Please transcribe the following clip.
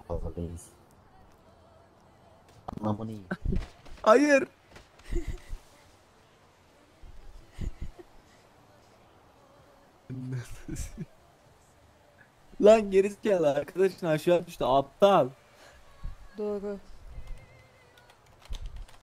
Fazlayız. Anlamını iyi. Hayır. Lan gerizekalı arkadaşın aşağı düştü aptal. Doğru.